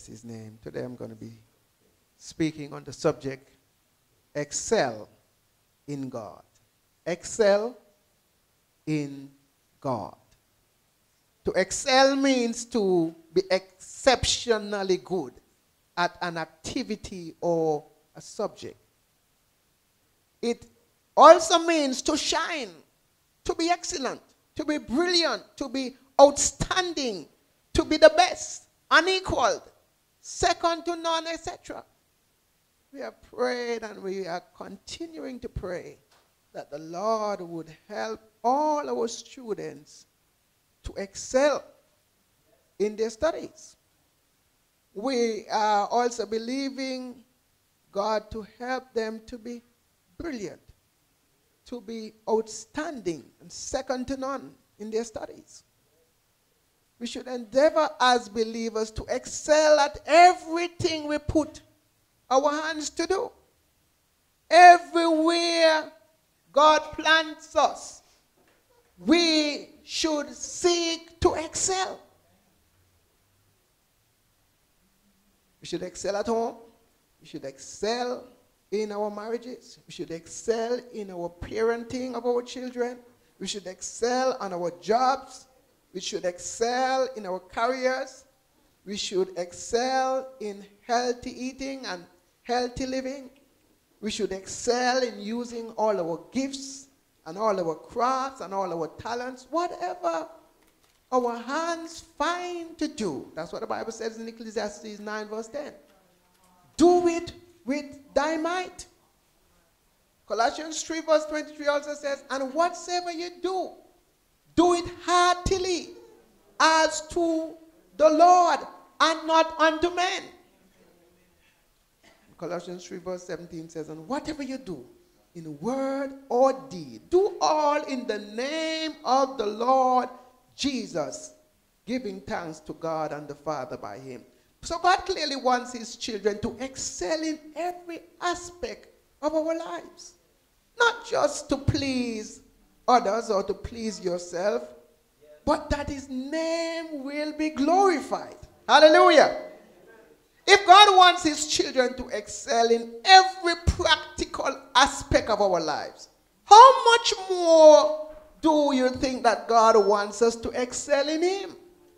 his name. Today I'm going to be speaking on the subject, excel in God. Excel in God. To excel means to be exceptionally good at an activity or a subject. It also means to shine, to be excellent, to be brilliant, to be outstanding, to be the best, unequaled, second to none, etc. We have prayed and we are continuing to pray that the Lord would help all our students to excel in their studies. We are also believing God to help them to be brilliant, to be outstanding and second to none in their studies. We should endeavor as believers to excel at everything we put our hands to do. Everywhere God plants us, we should seek to excel. We should excel at home. We should excel in our marriages. We should excel in our parenting of our children. We should excel on our jobs. We should excel in our careers. We should excel in healthy eating and healthy living. We should excel in using all our gifts and all our crafts and all our talents, whatever our hands find to do. That's what the Bible says in Ecclesiastes 9 verse 10. Do it with thy might. Colossians 3 verse 23 also says, and whatsoever you do, do it heartily as to the Lord and not unto men. Colossians 3 verse 17 says, and whatever you do, in word or deed, do all in the name of the Lord Jesus, giving thanks to God and the Father by him. So God clearly wants his children to excel in every aspect of our lives. Not just to please others or to please yourself, but that his name will be glorified. Hallelujah. If God wants his children to excel in every practical aspect of our lives, how much more do you think that God wants us to excel in him?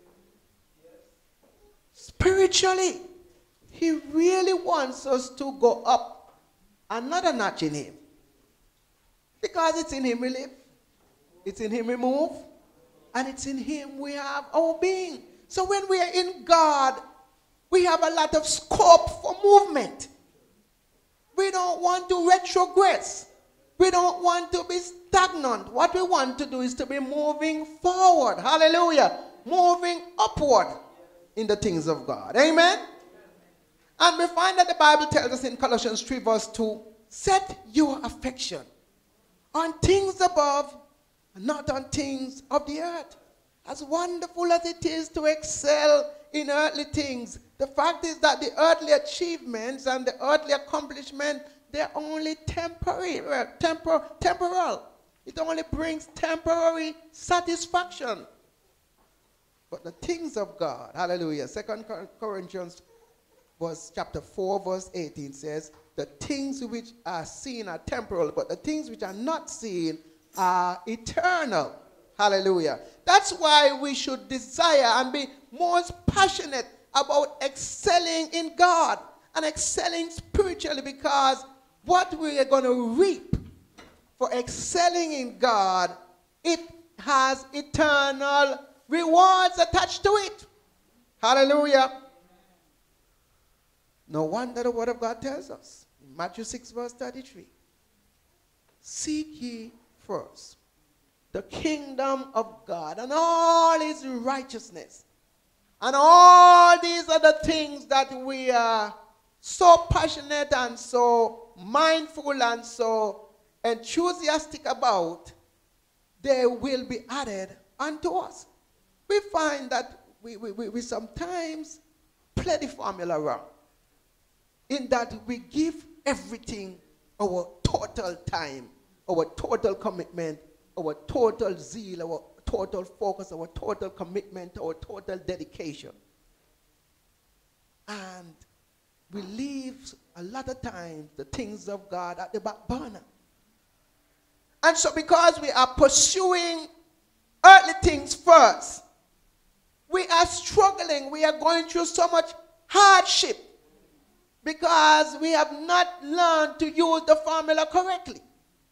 Spiritually, he really wants us to go up another notch in him. Because it's in him we live, it's in him we move, and it's in him we have our being. So when we are in God, we have a lot of scope for movement. We don't want to retrogress. We don't want to be stagnant. What we want to do is to be moving forward. Hallelujah. Moving upward in the things of God. Amen? And we find that the Bible tells us in Colossians 3 verse 2, set your affection on things above and not on things of the earth. As wonderful as it is to excel in earthly things, the fact is that the earthly achievements and the earthly accomplishment, they're only temporal. It only brings temporary satisfaction. But the things of God, hallelujah, 2 Corinthians chapter 4 verse 18 says, the things which are seen are temporal, but the things which are not seen are eternal. Hallelujah. That's why we should desire and be most passionate about excelling in God and excelling spiritually, because what we are going to reap for excelling in God, it has eternal rewards attached to it. Hallelujah. No wonder the word of God tells us in Matthew 6 verse 33, seek ye first the kingdom of God and all his righteousness, and all these other things that we are so passionate and so mindful and so enthusiastic about, they will be added unto us. We find that we sometimes play the formula wrong, in that we give everything our total time, our total commitment, our total zeal, our total focus, our total commitment, our total dedication. And we leave a lot of times the things of God at the back burner. And so because we are pursuing earthly things first, we are struggling. We are going through so much hardship because we have not learned to use the formula correctly.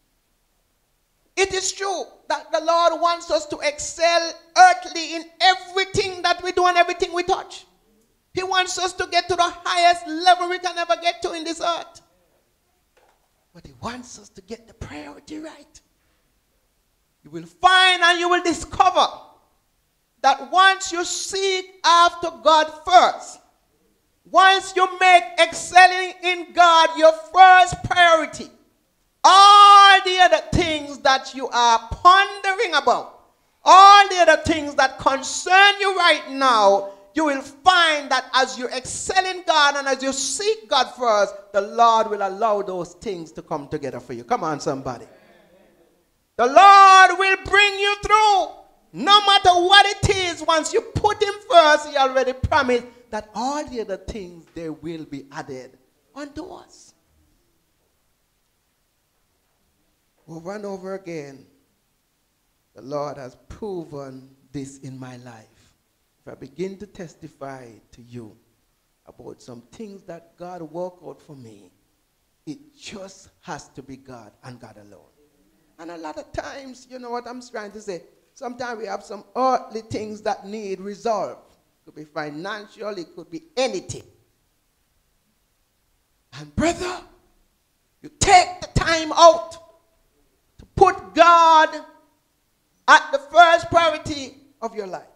It is true that the Lord wants us to excel earthly in everything that we do and everything we touch. He wants us to get to the highest level we can ever get to in this earth. But he wants us to get the priority right. You will find and you will discover that once you seek after God first, once you make excelling in God your first priority, all the other things that you are pondering about, all the other things that concern you right now, you will find that as you excel in God and as you seek God first, the Lord will allow those things to come together for you. Come on, somebody. The Lord will bring you through. No matter what it is, once you put him first, he already promised that all the other things, they will be added unto us. Over and over again, the Lord has proven this in my life. If I begin to testify to you about some things that God worked out for me, it just has to be God and God alone. And a lot of times, you know what I'm trying to say, sometimes we have some earthly things that need resolved. It could be financial, it could be anything. And brother, you take the time out to put God at the first priority of your life.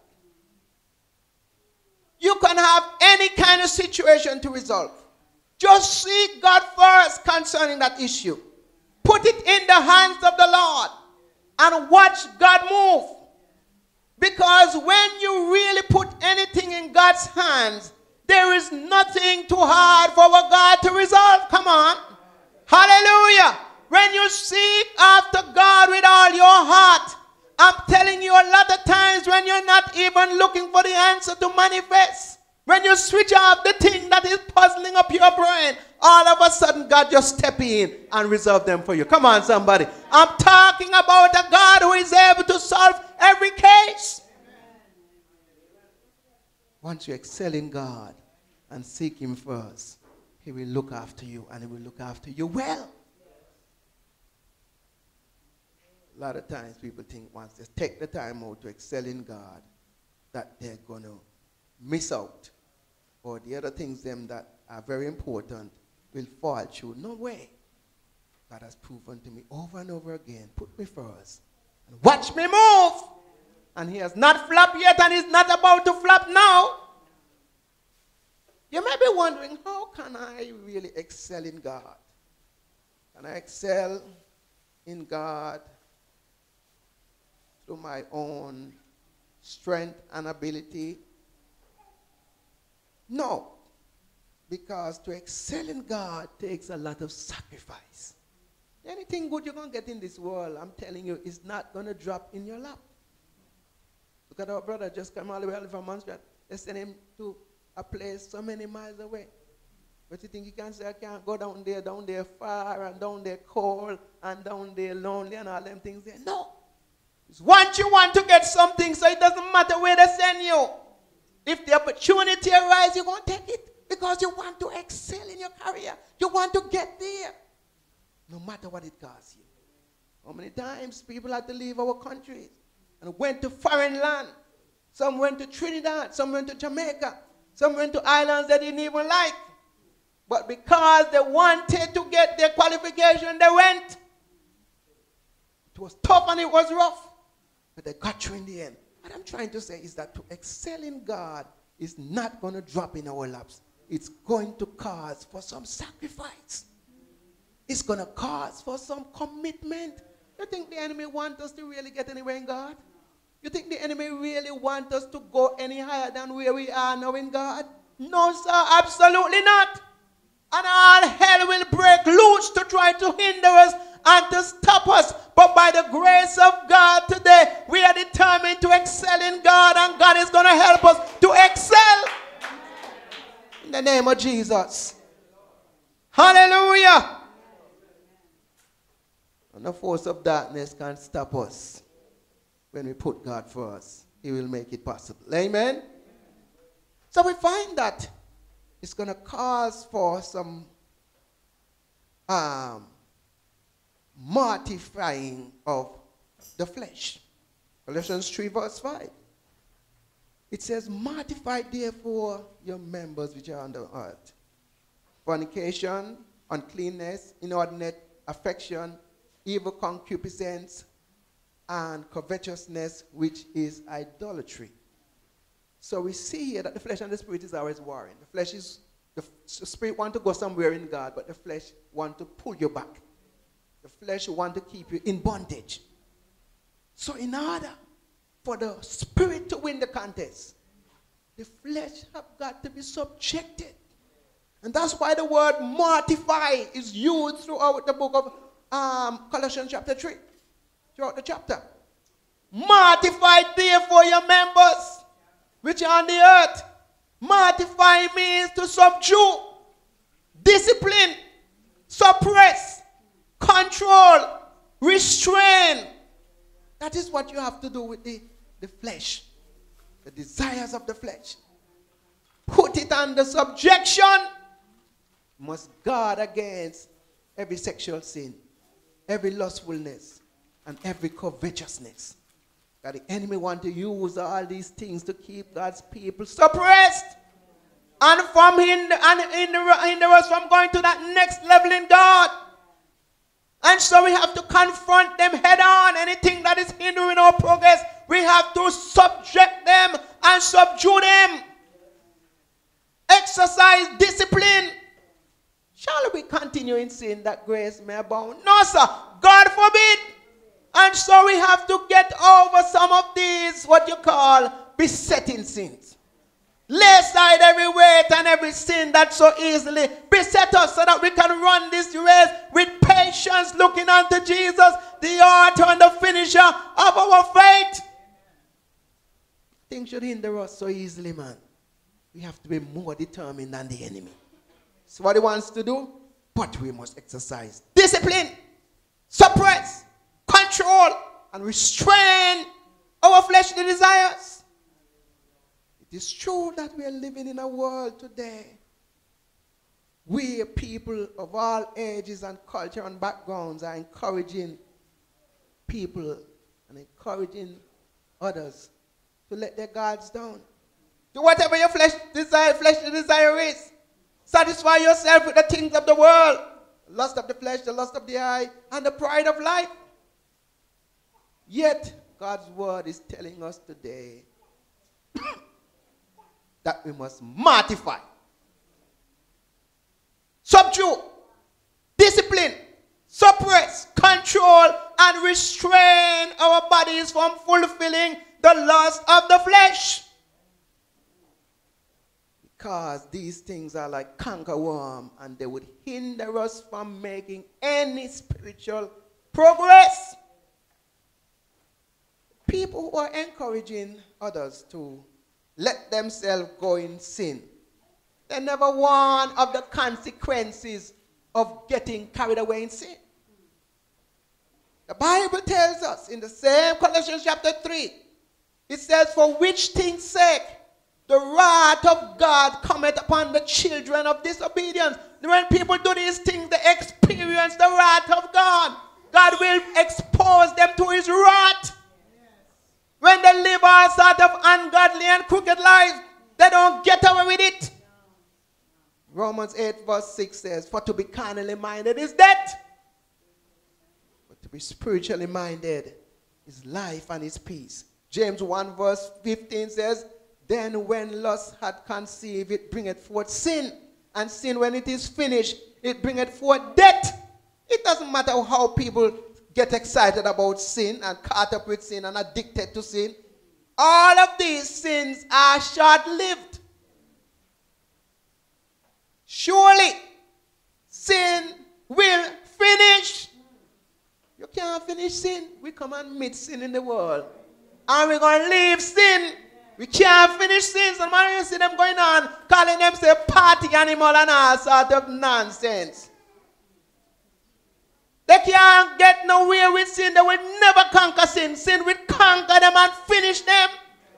You can have any kind of situation to resolve. Just seek God first concerning that issue. Put it in the hands of the Lord and watch God move. Because when you really put anything in God's hands, there is nothing too hard for our God to resolve. Come on. Hallelujah. When you seek after God with all your heart, I'm telling you, a lot of times when you're not even looking for the answer to manifest, when you switch off the thing that is puzzling up your brain, all of a sudden God just step in and resolve them for you. Come on, somebody. I'm talking about a God who is able to solve every case. Once you excel in God and seek him first, he will look after you, and he will look after you well. A lot of times people think once they take the time out to excel in God, that they're going to miss out. Or the other things them that are very important will fall through. No way. God has proven to me over and over again, put me first and watch me move. And he has not flopped yet, and he's not about to flop now. You may be wondering, how can I really excel in God? Can I excel in God through my own strength and ability? No, because to excel in God takes a lot of sacrifice. Anything good you're going to get in this world, I'm telling you, is not going to drop in your lap. Look at our brother just come all the way from Montreal. They send him to a place so many miles away. But you think you can say, I can't go down there far, and down there cold, and down there lonely, and all them things there. No. Once you want to get something, so it doesn't matter where they send you. If the opportunity arises, you're going to take it because you want to excel in your career. You want to get there, no matter what it costs you. How many times people had to leave our countries and went to foreign land? Some went to Trinidad, some went to Jamaica, some went to islands they didn't even like. But because they wanted to get their qualification, they went. It was tough and it was rough, but they got through in the end. What I'm trying to say is that to excel in God is not going to drop in our laps. It's going to cause for some sacrifice. It's going to cause for some commitment. You think the enemy wants us to really get anywhere in God? You think the enemy really wants us to go any higher than where we are now in God? No, sir, absolutely not. And all hell will break loose to try to hinder us and to stop us. But by the grace of God today, we are determined to excel in God, and God is going to help us to excel. the name of Jesus. Hallelujah. And the force of darkness can't stop us. When we put God first, He will make it possible. Amen? So we find that it's going to cause for some mortifying of the flesh. Colossians 3 verse 5. It says, mortify therefore your members which are on the earth. Fornication, uncleanness, inordinate affection, evil concupiscence, and covetousness, which is idolatry. So we see here that the flesh and the spirit is always warring. The flesh is, the spirit wants to go somewhere in God, but the flesh wants to pull you back. The flesh wants to keep you in bondage. So in order for the spirit to win the contest, the flesh have got to be subjected. And that's why the word mortify is used throughout the book of Colossians chapter 3. Throughout the chapter. Mortify therefore your members which are on the earth. Mortify means to subdue, discipline, suppress, control, restrain. That is what you have to do with the flesh. The desires of the flesh. Put it under subjection. You must guard against every sexual sin, every lustfulness, and every covetousness. That the enemy want to use all these things to keep God's people suppressed and from hinder us from going to that next level in God. And so we have to confront them head on. Anything that is hindering our progress, we have to subject them and subdue them. Exercise discipline. Shall we continue in sin that grace may abound? No, sir. God forbid. And so we have to get over some of these, what you call, besetting sins. Lay aside every weight and every sin that so easily beset us so that we can run this race with patience, looking unto Jesus, the author and the finisher of our faith. Things should hinder us so easily, man. We have to be more determined than the enemy. That's what he wants to do, but we must exercise discipline, suppress, control, and restrain our fleshly desires. It is true that we are living in a world today where people of all ages and culture and backgrounds are encouraging people and encouraging others to let their guards down. Do whatever your fleshly desire is. Satisfy yourself with the things of the world. The lust of the flesh, the lust of the eye, and the pride of life. Yet, God's word is telling us today that we must mortify, subdue, discipline, suppress, control, and restrain our bodies from fulfilling the lust of the flesh. Because these things are like cankerworm and they would hinder us from making any spiritual progress. People who are encouraging others to let themselves go in sin, they never warn of the consequences of getting carried away in sin. The Bible tells us in the same Colossians chapter 3, it says, for which things sake the wrath of God cometh upon the children of disobedience. When people do these things, they experience the wrath of God. God will expose them to his wrath. When they live all sort of ungodly and crooked lives, they don't get away with it. Romans 8 verse 6 says, for to be carnally minded is death, but to be spiritually minded is life and is peace. James 1 verse 15 says, then when lust had conceived, it bringeth forth sin. And sin, when it is finished, it bringeth forth death. It doesn't matter how people get excited about sin and caught up with sin and addicted to sin. All of these sins are short-lived. Surely, sin will finish. You can't finish sin. We come and meet sin in the world. And we're going to leave sin. We can't finish sins. And when you see them going on, calling themselves party animal and all sort of nonsense. They can't get nowhere with sin. They will never conquer sin. Sin will conquer them and finish them.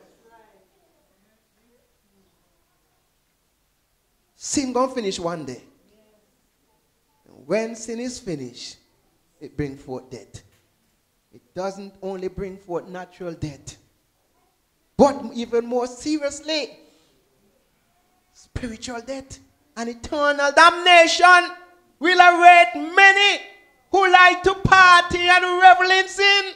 Sin gonna finish one day. And when sin is finished, it brings forth death. It doesn't only bring forth natural death, but even more seriously, spiritual death and eternal damnation will await many who like to party and revel in sin.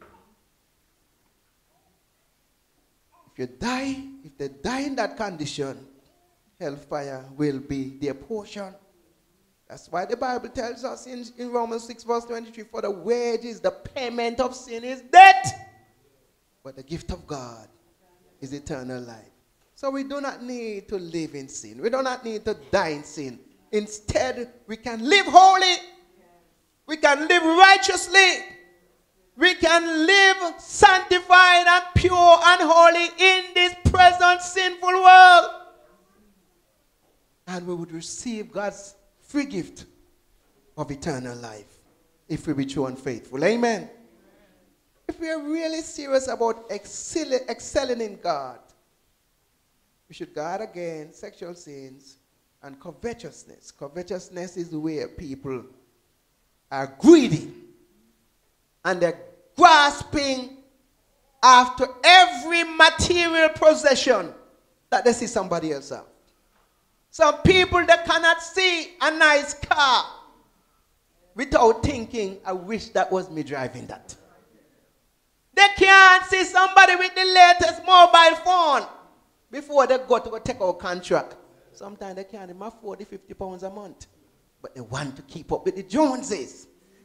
If they die in that condition, hellfire will be their portion. That's why the Bible tells us in Romans 6 verse 23, for the wages, the payment of sin is death, but the gift of God is eternal life. So we do not need to live in sin. We do not need to die in sin. Instead, we can live holy. We can live righteously. We can live sanctified and pure and holy in this present sinful world. And we would receive God's free gift of eternal life if we be true and faithful. Amen. If we are really serious about excelling in God, we should guard against sexual sins and covetousness. Covetousness is where people are greedy and they're grasping after every material possession that they see somebody else have. Some people that cannot see a nice car without thinking, I wish that was me driving that. They can't see somebody with the latest mobile phone before they go to take out contract. Sometimes they can't even afford the £50 a month. But they want to keep up with the Joneses.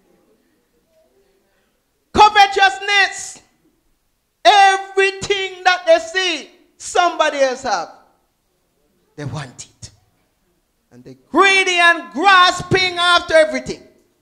Covetousness. Everything that they see somebody else have, they want it. And they're greedy and grasping after everything.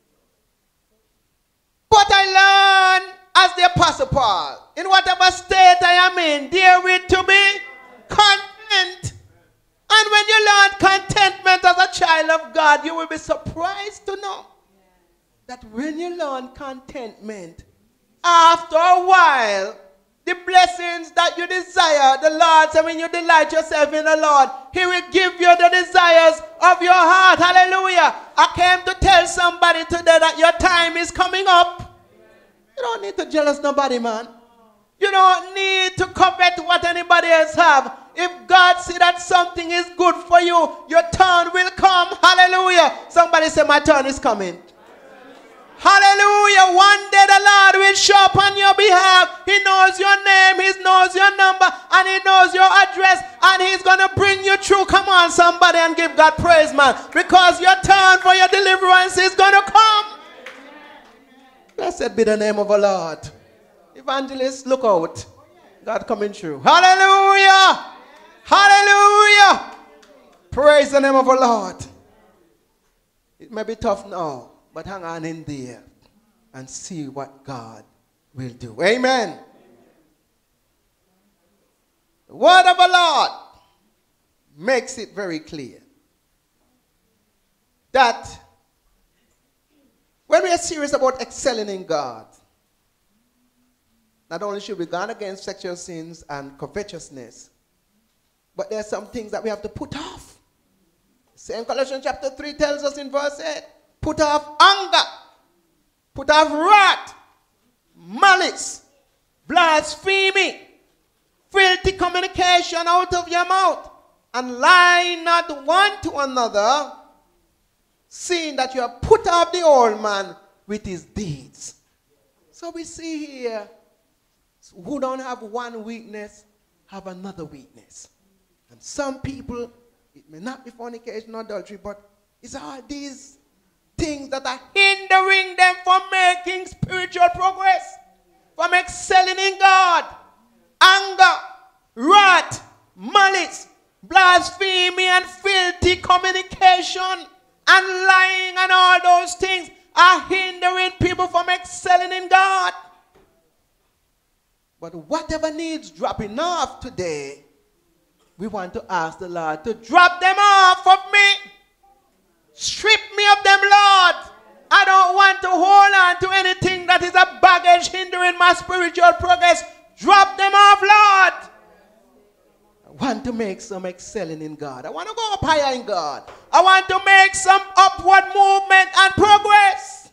But I learned as the Apostle Paul, in whatever state I am in, therewith to be content. And when you learn contentment as a child of God, you will be surprised to know that when you learn contentment, after a while, the blessings that you desire, the Lord said, when you delight yourself in the Lord, He will give you the desires of your heart. Hallelujah. I came to tell somebody today that your time is coming up. You don't need to jealous nobody, man. You don't need to covet what anybody else have. If God see that something is good for you, your turn will come. Hallelujah. Somebody say, my turn is coming. Hallelujah. One day the Lord will show up on your behalf. He knows your name, He knows your number, and He knows your address, and He's going to bring you through. Come on, somebody, and give God praise, man. Because your turn for your deliverance is going to come. Blessed be the name of the Lord. Evangelists, look out. God coming through. Hallelujah. Hallelujah. Praise the name of the Lord. It may be tough now, but hang on in there and see what God will do. Amen. The word of the Lord makes it very clear that when we are serious about excelling in God, not only should we guard against sexual sins and covetousness, but there are some things that we have to put off. Same Colossians chapter 3 tells us in verse 8, put off anger, put off wrath, malice, blasphemy, filthy communication out of your mouth, and lie not one to another, seeing that you have put off the old man with his deeds. So we see here, who don't have one weakness, have another weakness. And some people, it may not be fornication or adultery, but it's all these things that are hindering them from making spiritual progress, from excelling in God. Anger, wrath, malice, blasphemy, and filthy communication, and lying, and all those things are hindering people from excelling in God. But whatever needs dropping off today, we want to ask the Lord to drop them off of me. Strip me of them, Lord. I don't want to hold on to anything that is a baggage hindering my spiritual progress. Drop them off, Lord. I want to make some excelling in God. I want to go up higher in God. I want to make some upward movement and progress.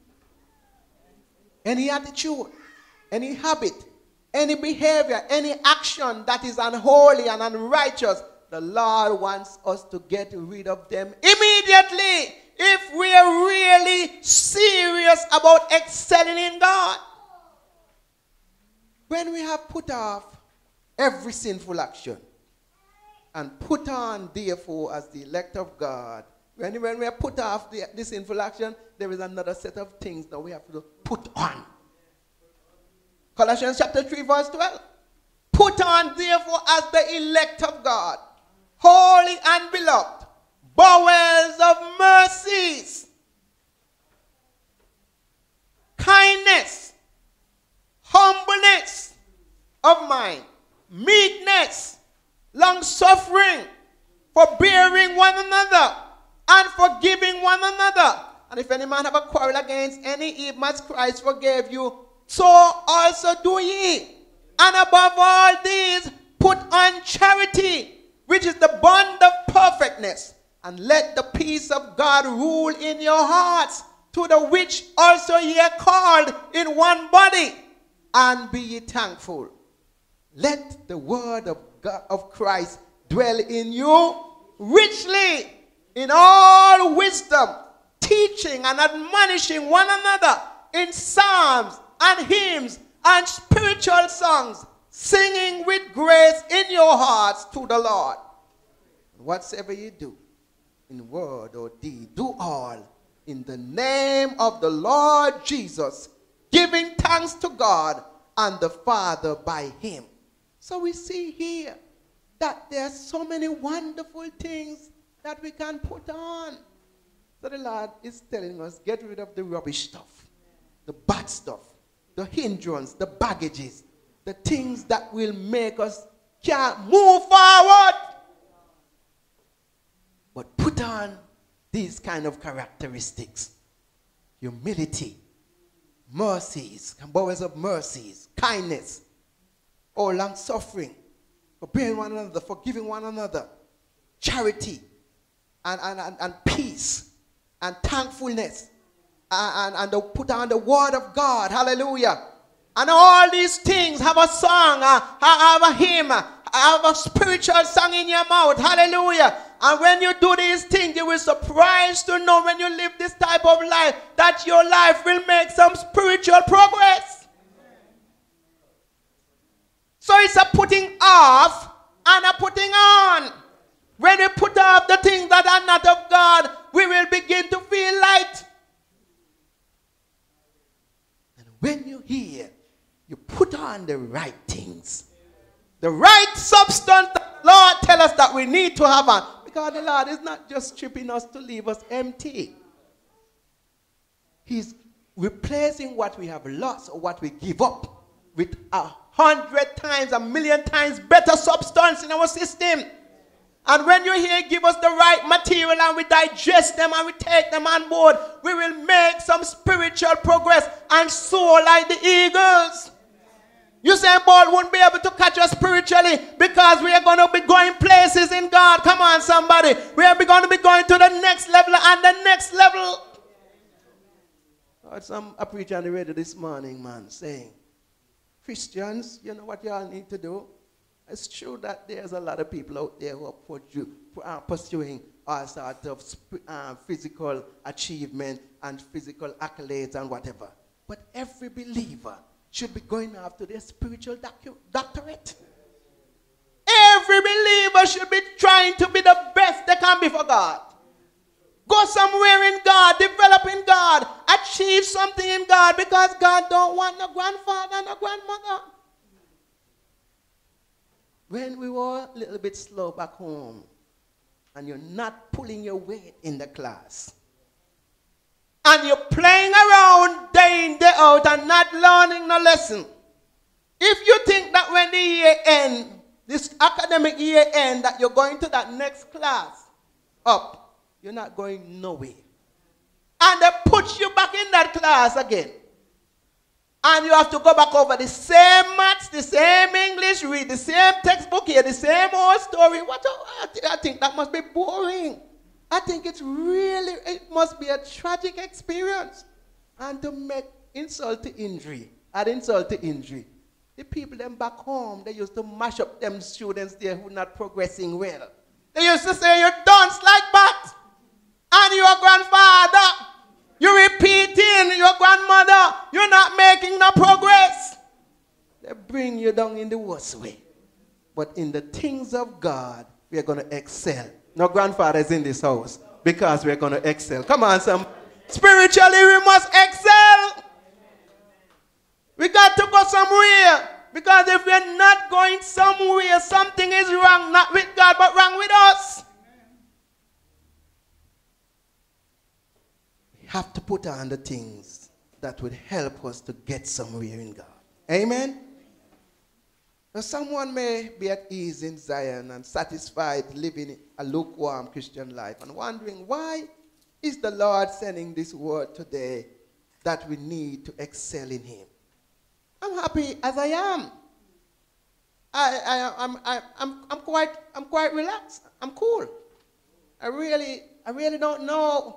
Any attitude, any habit, any behavior, any action that is unholy and unrighteous, the Lord wants us to get rid of them immediately if we are really serious about excelling in God. When we have put off every sinful action and put on, therefore, as the elect of God, when we have put off the sinful action, there is another set of things that we have to put on. Colossians chapter 3 verse 12. Put on, therefore, as the elect of God, holy and beloved, bowels of mercies, kindness, humbleness of mind, meekness, long-suffering, forbearing one another, and forgiving one another. And if any man have a quarrel against any, even as Christ forgave you, so also do ye. And above all these, put on charity, which is the bond of perfectness. And let the peace of God rule in your hearts, to the which also ye are called in one body. And be ye thankful. Let the word of God, of Christ, dwell in you richly in all wisdom, teaching and admonishing one another in psalms and hymns and spiritual songs, singing with grace in your hearts to the Lord. Whatsoever you do, in word or deed, do all in the name of the Lord Jesus, giving thanks to God and the Father by him. So we see here that there are so many wonderful things that we can put on. So the Lord is telling us, get rid of the rubbish stuff, the bad stuff, the hindrance, the baggages, the things that will make us can't move forward. But put on these kind of characteristics: humility, mercies, bowels of mercies, kindness, or long suffering, forbearing one another, forgiving one another, charity, and peace, and thankfulness, and put on the word of God. Hallelujah. And all these things, have a song, have a hymn, have a spiritual song in your mouth. Hallelujah. And when you do these things, you will be surprised to know, when you live this type of life, that your life will make some spiritual progress. So it's a putting off and a putting on. When we put off the things that are not of God, we will begin to feel light. And when you hear, you put on the right things, the right substance that the Lord tells us that we need to have on. Because the Lord is not just stripping us to leave us empty. He's replacing what we have lost or what we give up with 100 times, 1,000,000 times better substance in our system. And when you hear give us the right material and we digest them and we take them on board, we will make some spiritual progress and soar like the eagles. You say Paul won't be able to catch us spiritually because we are going to be going places in God. Come on, somebody. We are going to be going to the next level and the next level. I heard a preacher on the radio this morning, man, saying, Christians, you know what you all need to do? It's true that there's a lot of people out there who are pursuing all sorts of physical achievement and physical accolades and whatever. But every believer should be going after their spiritual doctorate. Every believer should be trying to be the best they can be for God. Go somewhere in God, develop in God, achieve something in God, because God don't want no grandfather, no grandmother. When we were a little bit slow back home and you're not pulling your weight in the class, and you're playing around day in, day out and not learning no lesson, If you think that when the year ends, this academic year ends, that you're going to that next class up, you're not going nowhere. And they put you back in that class again. And you have to go back over the same maths, the same English, read the same textbook, hear the same old story. I think that must be boring. I think it must be a tragic experience. And to make insult to injury, add insult to injury. The people them back home, they used to mash up them students there who not progressing well. They used to say, you dance like that. And your grandfather, you're repeating your grandmother, you're not making no progress. They bring you down in the worst way. But in the things of God, we are going to excel. No grandfathers in this house, because we're going to excel. Come on, some. Spiritually, we must excel. We got to go somewhere. Because if we're not going somewhere, something is wrong, not with God, but wrong with us. We have to put on the things that would help us to get somewhere in God. Amen? Now, someone may be at ease in Zion and satisfied living a lukewarm Christian life and wondering, why is the Lord sending this word today that we need to excel in Him? I'm happy as I am. I'm quite relaxed. I'm cool. I really don't know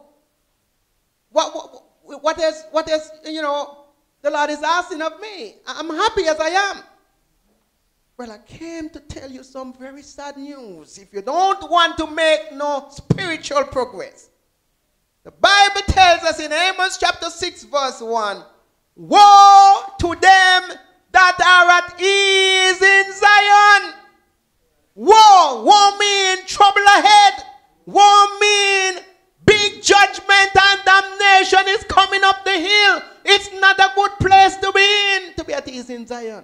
what else the Lord is asking of me. I'm happy as I am. Well, I came to tell you some very sad news. If you don't want to make no spiritual progress, the Bible tells us in Amos chapter 6 verse 1, woe to them that are at ease in Zion. Woe mean trouble ahead. Woe mean big judgment and damnation is coming up the hill. It's not a good place to be in, to be at ease in Zion.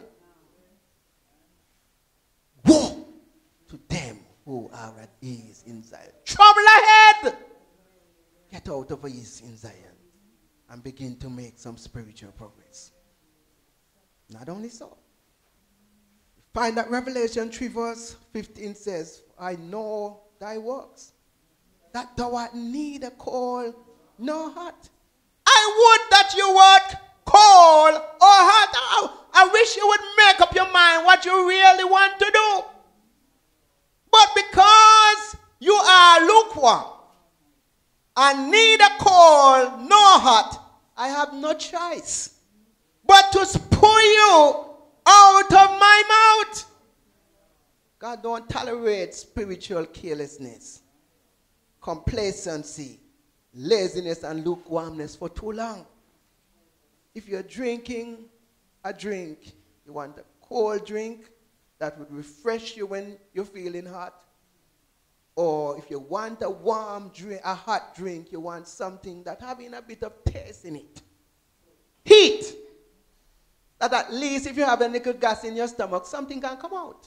Woe to them who are at ease in Zion. Trouble ahead. Get out of ease in Zion and begin to make some spiritual progress. Not only so. Find that Revelation 3 verse 15 says, I know thy works, that thou art neither cold nor hot. I would that you were cold or hot. I wish you would make up your mind what you really want to do. But because you are lukewarm and neither cold nor hot, I have no choice but to spur you out of my mouth. God don't tolerate spiritual carelessness, complacency, laziness, and lukewarmness for too long. If you're drinking a drink, you want a cold drink that would refresh you when you're feeling hot. Or if you want a warm drink, a hot drink, you want something that having a bit of taste in it. Heat. That at least if you have a nickel gas in your stomach, something can come out.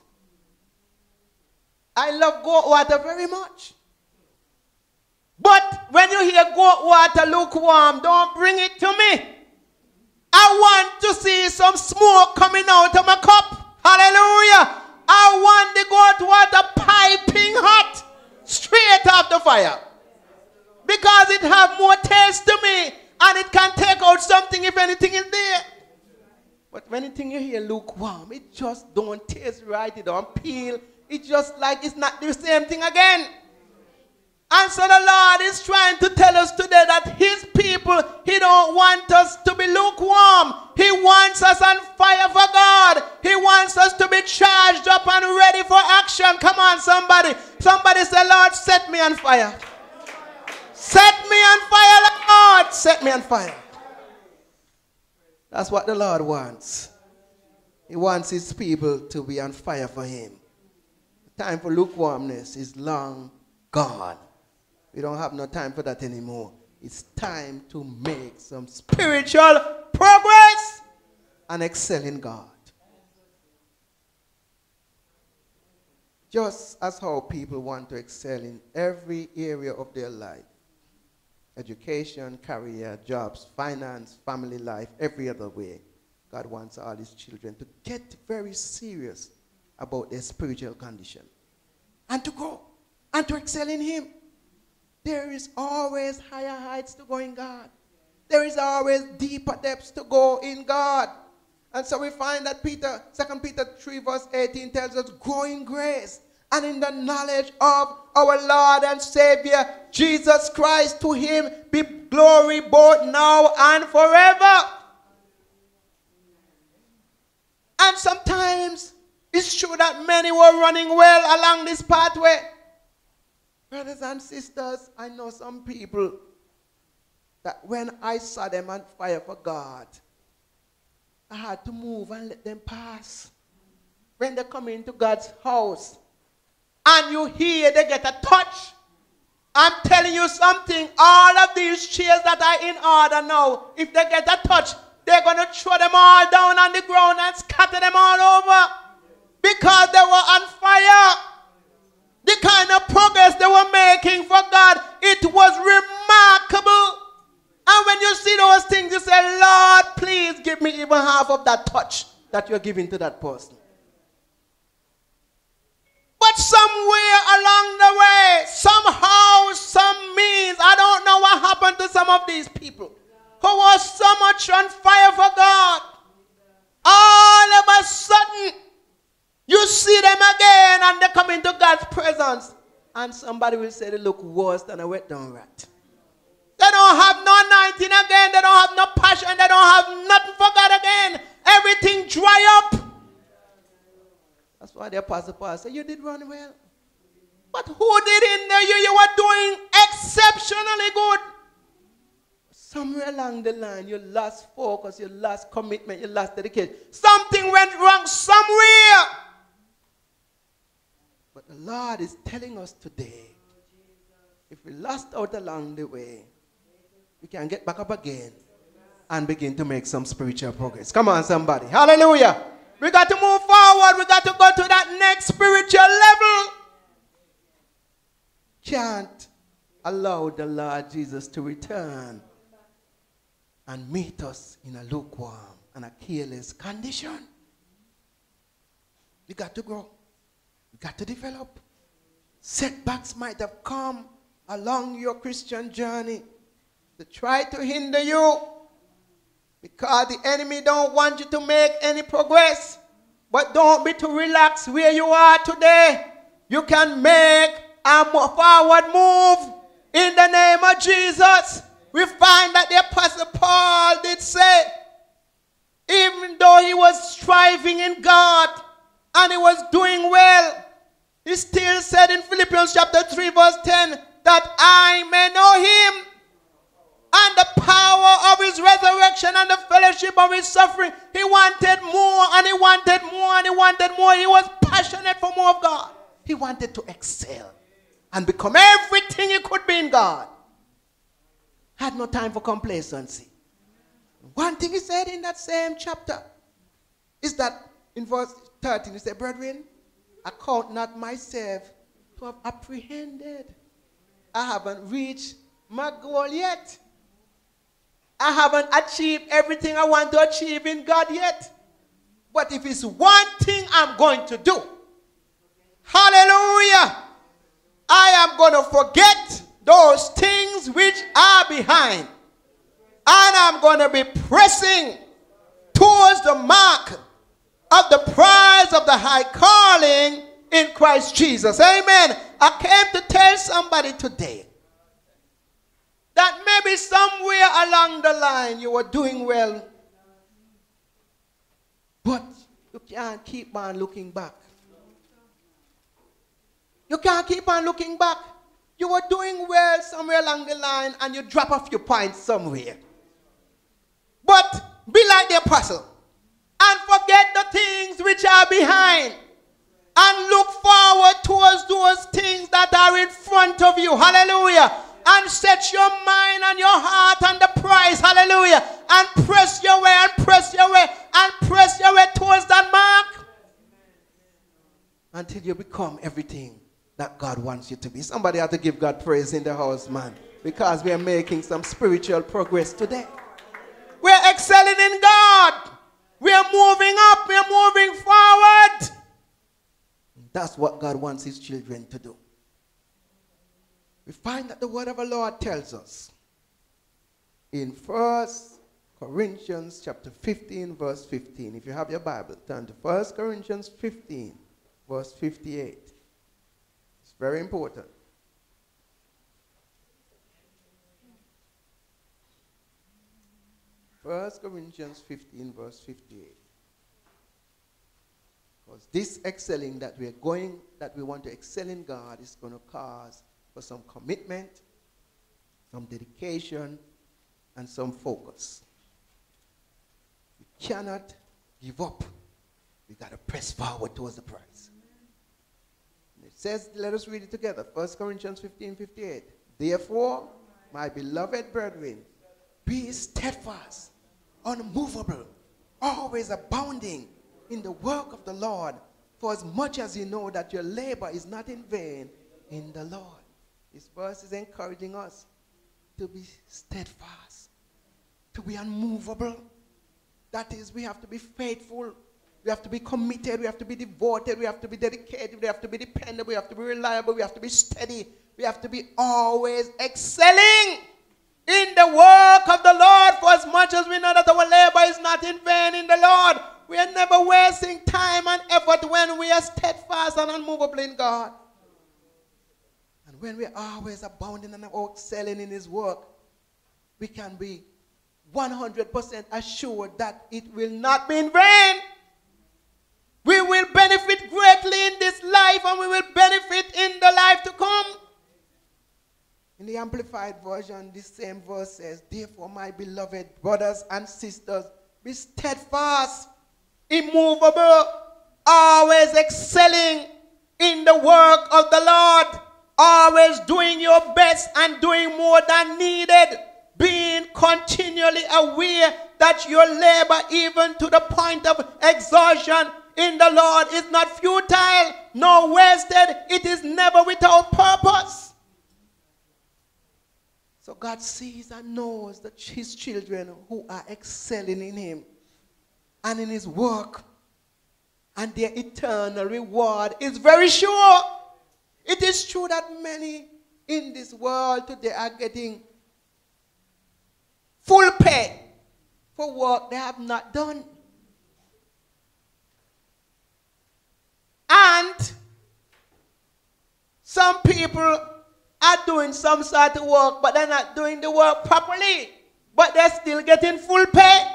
I love goat water very much. But when you hear goat water lukewarm, don't bring it to me. I want to see some smoke coming out of my cup. Hallelujah. I want the goat water piping hot straight off the fire. Because it have more taste to me and it can take out something if anything is there. But when anything you hear lukewarm, it just don't taste right. It don't peel. It's just like it's not the same thing again. And so the Lord is trying to tell us today that His people, He don't want us to be lukewarm. He wants us on fire for God. He wants us to be charged up and ready for action. Come on, somebody. Somebody say, Lord, set me on fire. Set me on fire, Lord. Set me on fire. That's what the Lord wants. He wants His people to be on fire for Him. The time for lukewarmness is long gone. We don't have no time for that anymore. It's time to make some spiritual progress and excel in God. Just as how people want to excel in every area of their life. Education, career, jobs, finance, family life, every other way. God wants all his children to get very serious about their spiritual condition and to grow and to excel in him. There is always higher heights to go in God. There is always deeper depths to go in God. And so we find that 2 Peter 3 verse 18 tells us, grow in grace and in the knowledge of our Lord and Savior, Jesus Christ. To him be glory both now and forever. And sometimes it's true that many were running well along this pathway. Brothers and sisters, I know some people that when I saw them on fire for God, I had to move and let them pass. When they come into God's house and you hear they get a touch, I'm telling you something, all of these chairs that are in order now, if they get a touch, they're going to throw them all down on the ground and scatter them all over because they were on fire. The kind of progress they were making for God, it was remarkable. And when you see those things, you say, Lord, please give me even half of that touch that you're giving to that person. But somewhere along the way, somehow, some means, I don't know what happened to some of these people who was so much on fire for God. All of a sudden, you see them again and they come into God's presence. And somebody will say they look worse than a wet down rat. They don't have no anointing again. They don't have no passion. They don't have nothing for God again. Everything dry up. That's why the Apostle Paul said, you did run well. But who did hinder you? You were doing exceptionally good. Somewhere along the line, you lost focus, you lost commitment, you lost dedication. Something went wrong somewhere. But the Lord is telling us today, if we lost out along the way, we can get back up again and begin to make some spiritual progress. Come on, somebody. Hallelujah. We got to move forward. We got to go to that next spiritual level. Can't allow the Lord Jesus to return and meet us in a lukewarm and a careless condition. You got to grow. You got to develop. Setbacks might have come along your Christian journey to try to hinder you because the enemy don't want you to make any progress. But don't be too relaxed where you are today. You can make a forward move in the name of Jesus. We find that the Apostle Paul did say, even though he was striving in God and he was doing well, he still said in Philippians chapter 3 verse 10 that I may know him and the power of his resurrection and the fellowship of his suffering. He wanted more and he wanted more and he wanted more. He was passionate for more of God. He wanted to excel and become everything he could be in God. Had no time for complacency. One thing he said in that same chapter is that in verse 13 he said, brethren, I count not myself to have apprehended. I haven't reached my goal yet. I haven't achieved everything I want to achieve in God yet. But if it's one thing I'm going to do, hallelujah, I am going to forget those things which are behind. And I'm going to be pressing towards the mark of the prize of the high calling in Christ Jesus. Amen. I came to tell somebody today that maybe somewhere along the line you were doing well, but you can't keep on looking back. You can't keep on looking back. You were doing well somewhere along the line and you drop a few points somewhere. But be like the apostle and forget the things which are behind and look forward towards those things that are in front of you. Hallelujah. And set your mind and your heart on the prize. Hallelujah. And press your way and press your way and press your way towards that mark until you become everything that God wants you to be. Somebody have to give God praise in the house, man, because we are making some spiritual progress today. We're excelling in God. We are moving up. We are moving forward. That's what God wants his children to do. We find that the word of the Lord tells us in 1 Corinthians chapter 15, verse 15. If you have your Bible, turn to 1 Corinthians 15, verse 58. It's very important. First Corinthians 15, verse 58. Because this excelling that we want to excel in God is going to cause for some commitment, some dedication, and some focus. We cannot give up. We got to press forward towards the prize. And it says, let us read it together. 1 Corinthians 15, 58. Therefore, my beloved brethren, be steadfast, unmovable, always abounding in the work of the Lord, for as much as you know that your labor is not in vain in the Lord. This verse is encouraging us to be steadfast, to be unmovable. That is, we have to be faithful, we have to be committed, we have to be devoted, we have to be dedicated, we have to be dependable, we have to be reliable, we have to be steady, we have to be always excelling in the work of the Lord, for as much as we know that our labor is not in vain in the Lord. We are never wasting time and effort when we are steadfast and unmovable in God. And when we are always abounding and excelling in his work, we can be 100% assured that it will not be in vain. We will benefit greatly in this life, and we will benefit in the life to come. In the Amplified Version, this same verse says, therefore, my beloved brothers and sisters, be steadfast, immovable, always excelling in the work of the Lord, always doing your best and doing more than needed, being continually aware that your labor, even to the point of exhaustion in the Lord, is not futile nor wasted. It is never without purpose. So God sees and knows that his children who are excelling in him and in his work, and their eternal reward is very sure. It is true that many in this world today are getting full pay for work they have not done. And some people are doing some sort of work, but they're not doing the work properly, but they're still getting full pay.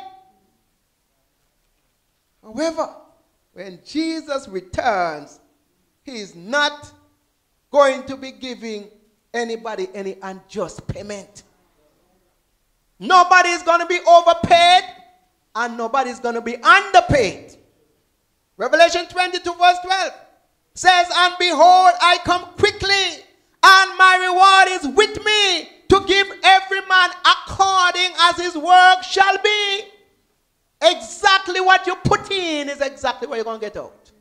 However, when Jesus returns, he is not going to be giving anybody any unjust payment. Nobody is going to be overpaid, and nobody is going to be underpaid. Revelation 22 verse 12 says, and behold, I come quickly, and my reward is with me to give every man according as his work shall be. Exactly what you put in is exactly what you're going to get out.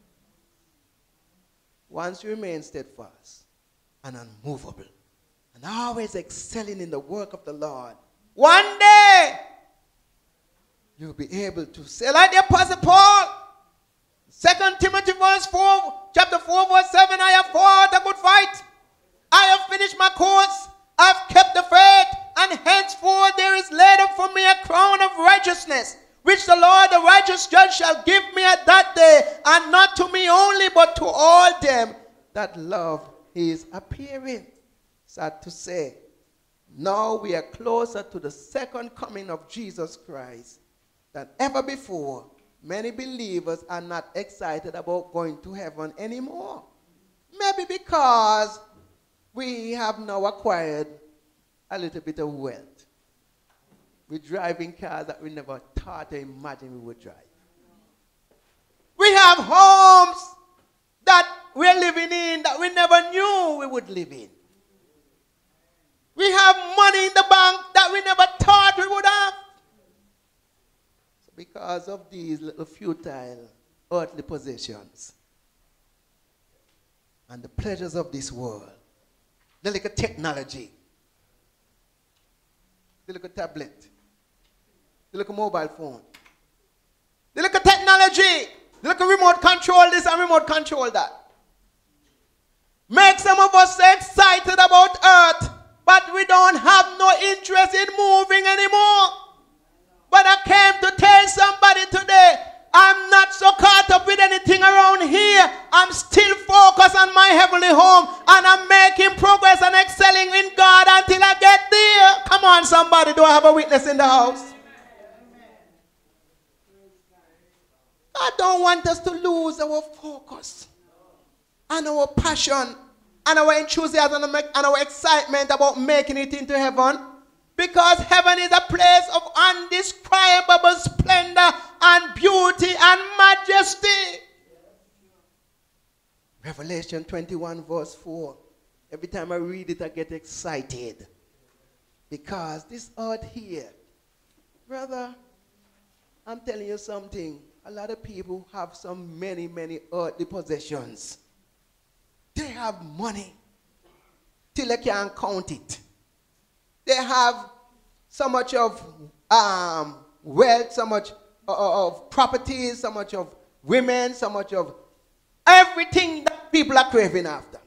Once you remain steadfast and unmovable and always excelling in the work of the Lord, one day you'll be able to say like the Apostle Paul, 2 Timothy chapter 4 verse 7, I have fought a good fight. I have finished my course. I have kept the faith, and henceforth there is laid up for me a crown of righteousness, which the Lord, the righteous judge, shall give me at that day, and not to me only, but to all them that love his appearing. Sad to say, now we are closer to the second coming of Jesus Christ than ever before. Many believers are not excited about going to heaven anymore. Maybe because we have now acquired a little bit of wealth. We're driving cars that we never thought or imagined we would drive. We have homes that we're living in that we never knew we would live in. We have money in the bank that we never thought we would have. So because of these little futile earthly possessions and the pleasures of this world, the little technology, the little tablet, the little mobile phone, The little technology, the little remote control this and remote control that. Make some of us so excited about earth, but we don't have no interest in moving anymore. But I came to tell somebody today, I'm not so caught up with anything around here. I'm still focused on my heavenly home, and I'm making progress and excelling in God until I get there. Come on, somebody. Do I have a witness in the house? I don't want us to lose our focus and our passion and our enthusiasm and our excitement about making it into heaven. Because heaven is a place of undescribable splendor and beauty and majesty. Revelation 21 verse 4. Every time I read it, I get excited. Because this earth here, brother, I'm telling you something. A lot of people have many earthly possessions. They have money till they can't count it. They have so much of wealth, so much of properties, so much of women, so much of everything that people are craving after.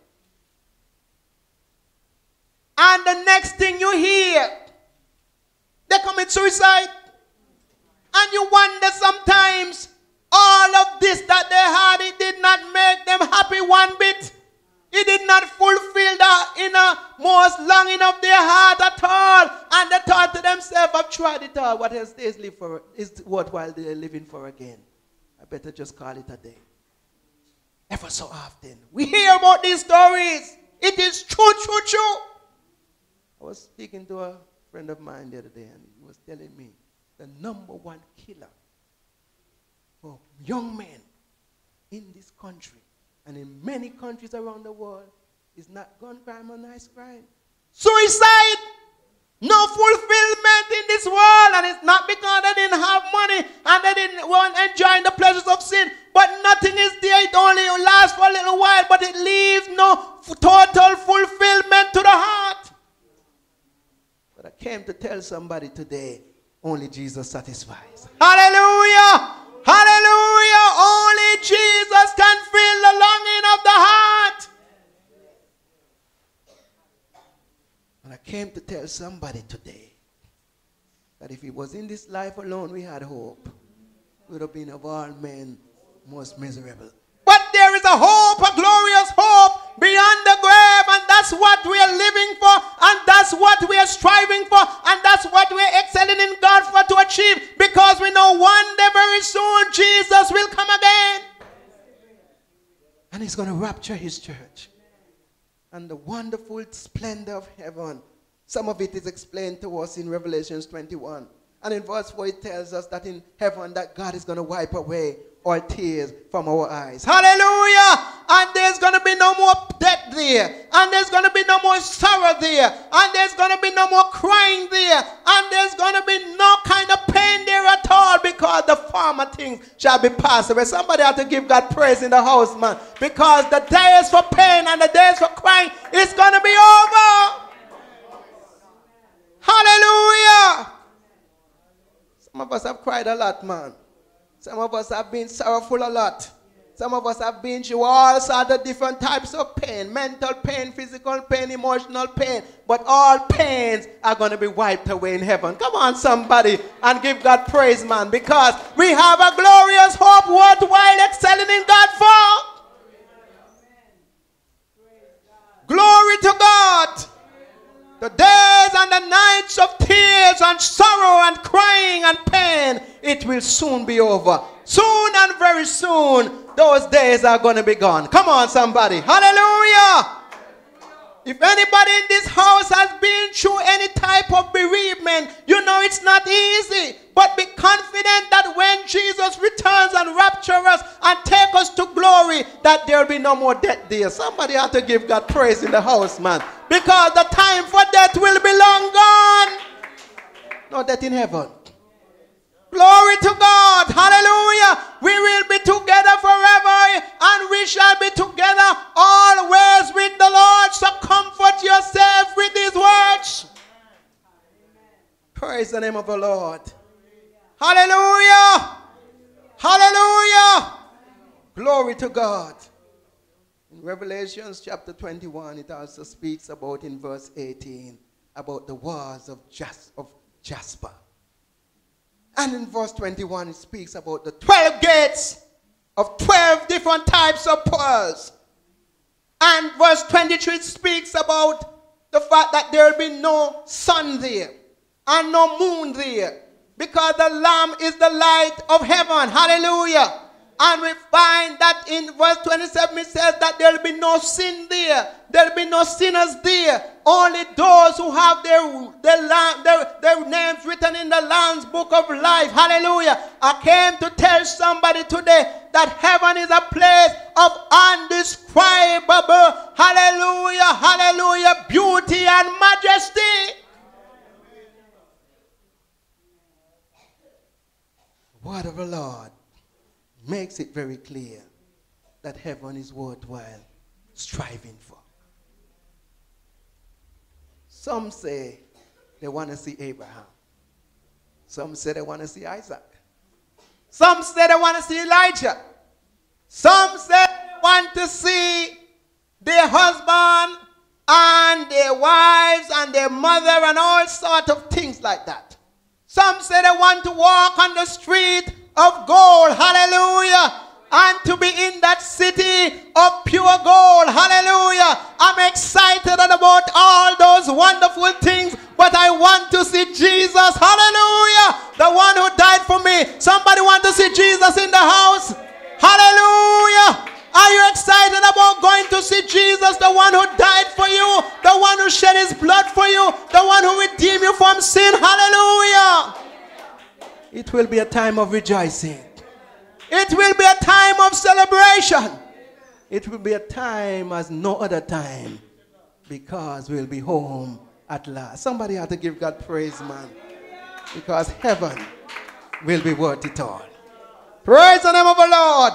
And the next thing you hear, they commit suicide. And you wonder sometimes, all of this that they had, it did not make them happy one bit. It did not fulfill the innermost longing of their heart at all. And they thought to themselves, I've tried it all. What else is worthwhile they're living for again? I better just call it a day. Ever so often, we hear about these stories. It is true. I was speaking to a friend of mine the other day, and he was telling me the number one killer for young men in this country and in many countries around the world is not gun crime or knife crime. Suicide! No fulfillment in this world, and it's not because they didn't have money and they didn't want to enjoy the pleasures of sin, but nothing is there. It only lasts for a little while, but it leaves no total fulfillment to the heart. But I came to tell somebody today, only Jesus satisfies. Hallelujah! Hallelujah! Only Jesus can fill the longing of the heart. And I came to tell somebody today that if he was in this life alone, we had hope. We would have been of all men most miserable. But there is a hope, a glorious hope beyond the grave, and that's what we are living for, and that's what we are striving for, and that's what we are excelling in God for to achieve, because we know one day very soon Jesus will come again. And he's going to rapture his church. And the wonderful splendor of heaven, some of it is explained to us in Revelation 21. And in verse 4 it tells us that in heaven that God is going to wipe away all tears from our eyes. Hallelujah! And there's going to be no more death there. And there's going to be no more sorrow there. And there's going to be no more crying there. And there's going to be no kind of pain there at all, because the former things shall be passed away. Somebody have to give God praise in the house, man. Because the days for pain and the days for crying is going to be over. Hallelujah! Some of us have cried a lot, man. Some of us have been sorrowful a lot. Some of us have been through all sorts of different types of pain. Mental pain, physical pain, emotional pain. But all pains are going to be wiped away in heaven. Come on, somebody, and give God praise, man. Because we have a glorious hope worthwhile excelling in God for. Glory to God. The days and the nights of tears and sorrow and crying and pain, it will soon be over. Soon and very soon, those days are going to be gone. Come on, somebody. Hallelujah. If anybody in this house has been through any type of bereavement, you know it's not easy. But be confident that when Jesus returns and raptures us and take us to glory, that there will be no more death there. Somebody have to give God praise in the house, man. Because the time for death will be long gone. No death in heaven. Glory to God. Hallelujah. We will be together forever, and we shall be together always with the Lord. So comfort yourself with these words. Praise the name of the Lord. Hallelujah. Hallelujah. Glory to God. In Revelations chapter 21, it also speaks about, in verse 18, about the walls of Jasper. And in verse 21, it speaks about the 12 gates of 12 different types of pearls. And verse 23 speaks about the fact that there will be no sun there and no moon there, because the Lamb is the light of heaven. Hallelujah. And we find that in verse 27 it says that there will be no sin there. There will be no sinners there. Only those who have their names written in the Lamb's book of life. Hallelujah. I came to tell somebody today that heaven is a place of undescribable, hallelujah, hallelujah, beauty and majesty. The word of the Lord makes it very clear that heaven is worthwhile striving for. Some say they want to see Abraham. Some say they want to see Isaac. Some say they want to see Elijah. Some say they want to see their husband and their wives and their mother and all sorts of things like that. Some say they want to walk on the street of gold, hallelujah, and to be in that city of pure gold, hallelujah. I'm excited about all those wonderful things, but I want to see Jesus, hallelujah, the one who died for me. Somebody want to see Jesus in the house? Hallelujah. Are you excited about going to see Jesus, the one who died for you, the one who shed his blood for you, the one who redeemed you from sin? Hallelujah. It will be a time of rejoicing. It will be a time of celebration. It will be a time as no other time, because we'll be home at last. Somebody have to give God praise, man, because heaven will be worth it all. Praise the name of the Lord.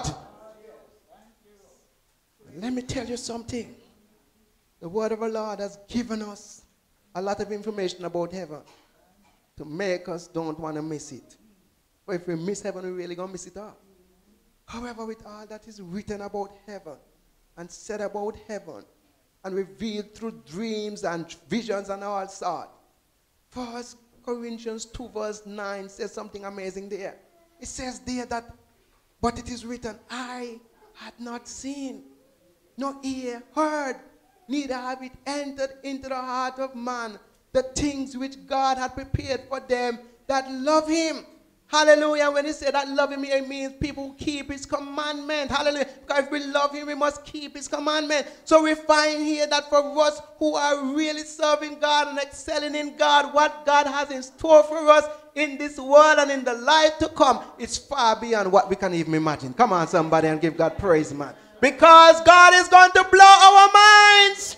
Let me tell you something. The word of the Lord has given us a lot of information about heaven to make us don't want to miss it. But if we miss heaven, we're really going to miss it all. However, with all that is written about heaven and said about heaven and revealed through dreams and visions and all sorts, 1 Corinthians 2 verse 9 says something amazing there. It says there that, but it is written, I had not seen, nor ear heard, neither have it entered into the heart of man, the things which God had prepared for them that love him. Hallelujah. When he said that love him, it means people who keep his commandment. Hallelujah. Because if we love him, we must keep his commandment. So we find here that for us who are really serving God and excelling in God, what God has in store for us in this world and in the life to come, it's far beyond what we can even imagine. Come on, somebody, and give God praise, man. Because God is going to blow our minds.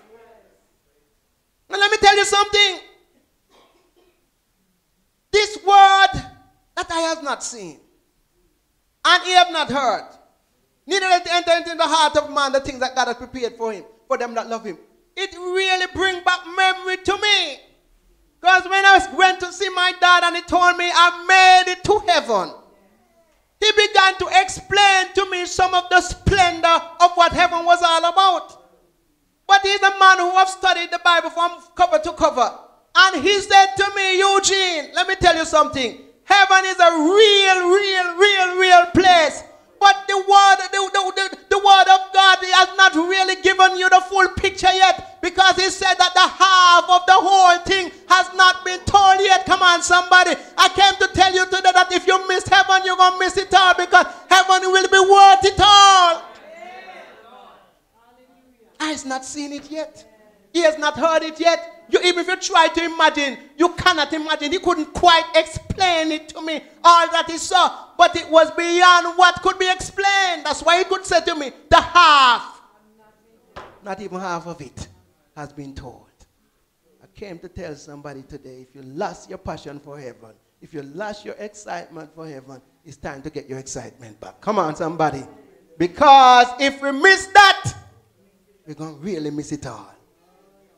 And let me tell you something. This word that I have not seen, and he have not heard, neither let it enter into the heart of man the things that God has prepared for him, for them that love him. It really brings back memory to me. Because when I went to see my dad and he told me I made it to heaven, he began to explain to me some of the splendor of what heaven was all about. But he's a man who has studied the Bible from cover to cover. And he said to me, Eugene, let me tell you something. Heaven is a real place. But the word of God has not really given you the full picture yet. Because he said that the half of the whole thing has not been told yet. Come on, somebody. I came to tell you today that if you miss heaven, you're going to miss it all. Because heaven will be worth it all. I has not seen it yet. He has not heard it yet. Even if you try to imagine, you cannot imagine. He couldn't quite explain it to me, all that he saw. But it was beyond what could be explained. That's why he could say to me, the half. Not even half of it has been told. I came to tell somebody today, if you lost your passion for heaven, if you lost your excitement for heaven, it's time to get your excitement back. Come on, somebody. Because if we miss that, we're going to really miss it all.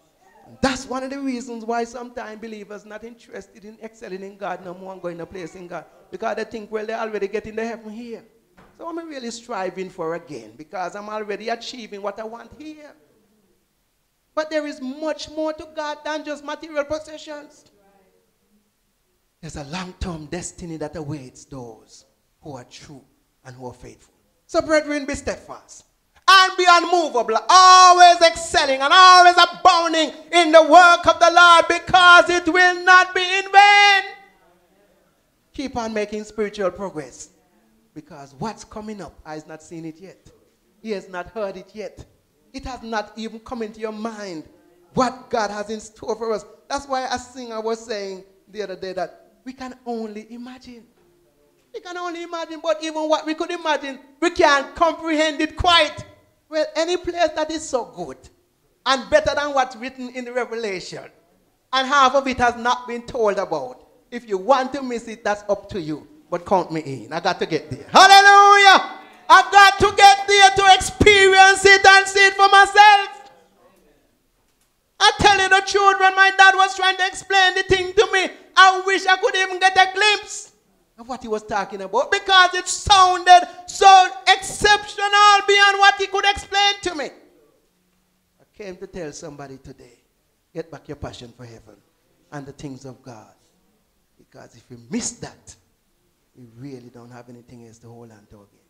That's one of the reasons why sometimes believers not interested in excelling in God no more and going to place in God. Because they think, well, they're already getting the heaven here. So I'm really striving for again because I'm already achieving what I want here. But there is much more to God than just material possessions. There's a long-term destiny that awaits those who are true and who are faithful. So brethren, be steadfast and be unmovable, always excelling and always abounding in the work of the Lord, because it will not be in vain. Keep on making spiritual progress, because what's coming up, I has not seen it yet. He has not heard it yet. It has not even come into your mind what God has in store for us. That's why a singer was saying the other day that we can only imagine. We can only imagine, but even what we could imagine, we can't comprehend it quite. Well, any place that is so good and better than what's written in the Revelation, and half of it has not been told about, if you want to miss it, that's up to you. But count me in. I got to get there. Hallelujah! I've got to get there to experience it and see it for myself. I tell you the truth, when my dad was trying to explain the thing to me, I wish I could even get a glimpse of what he was talking about, because it sounded so exceptional beyond what he could explain to me. I came to tell somebody today, get back your passion for heaven and the things of God. Because if you miss that, you really don't have anything else to hold on to again.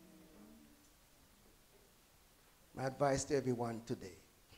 My advice to everyone today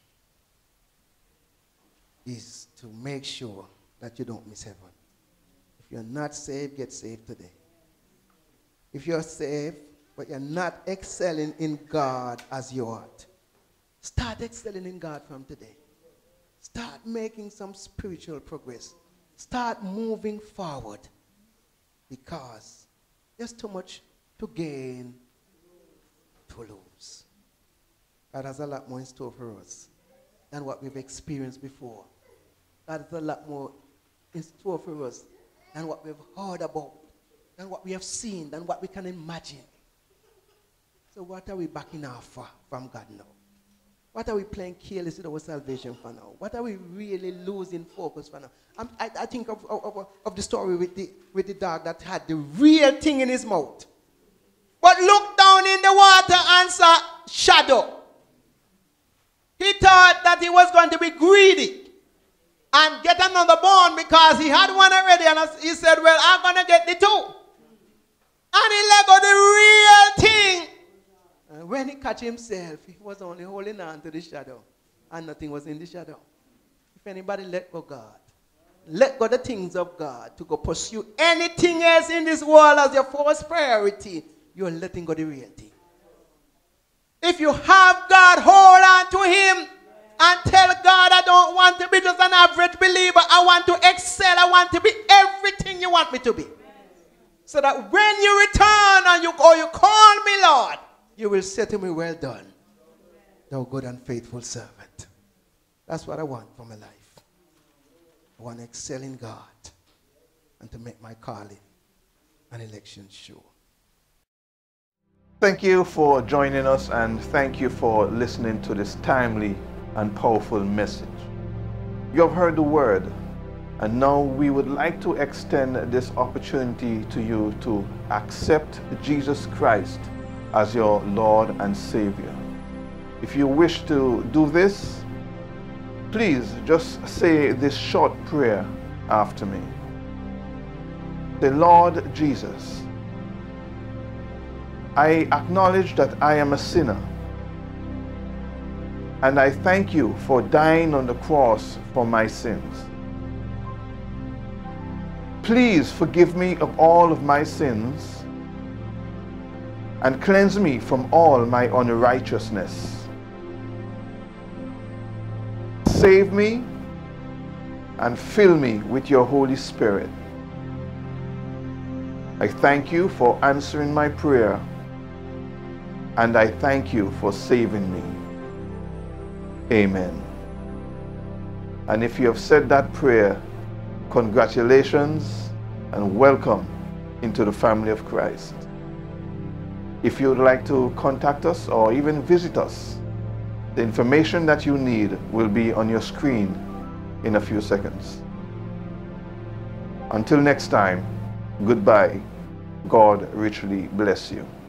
is to make sure that you don't miss heaven. If you're not saved, get saved today. If you're saved, but you're not excelling in God as you ought, start excelling in God from today. Start making some spiritual progress. Start moving forward, because there's too much to gain, to lose. God has a lot more in store for us than what we've experienced before. God has a lot more in store for us than what we've heard about, than what we have seen, than what we can imagine. So what are we backing off from God now? What are we playing careless with our salvation for now? What are we really losing focus for now? I think of the story with the dog that had the real thing in his mouth, but looked down in the water and saw shadow. He thought that he was going to be greedy and get another bone because he had one already, and he said, well, I'm going to get the two. And he let go the real thing. And when he catch himself, he was only holding on to the shadow, and nothing was in the shadow. If anybody let go God, let go the things of God to go pursue anything else in this world as your first priority, you're letting go the real thing. If you have God, hold on to him and tell God, I don't want to be just an average believer. I want to excel. I want to be everything you want me to be. So that when you return and you call me Lord, you will say to me, well done, thou good and faithful servant. That's what I want for my life. I want to excel in God and to make my calling and election sure. Thank you for joining us, and thank you for listening to this timely and powerful message. You have heard the word, and now we would like to extend this opportunity to you to accept Jesus Christ as your Lord and Savior. If you wish to do this, please just say this short prayer after me. Say, Lord Jesus, I acknowledge that I am a sinner, and I thank you for dying on the cross for my sins. Please forgive me of all of my sins and cleanse me from all my unrighteousness. Save me and fill me with your Holy Spirit. I thank you for answering my prayer, and I thank you for saving me. Amen. And if you have said that prayer, congratulations and welcome into the family of Christ. If you would like to contact us or even visit us, the information that you need will be on your screen in a few seconds. Until next time, goodbye. God richly bless you.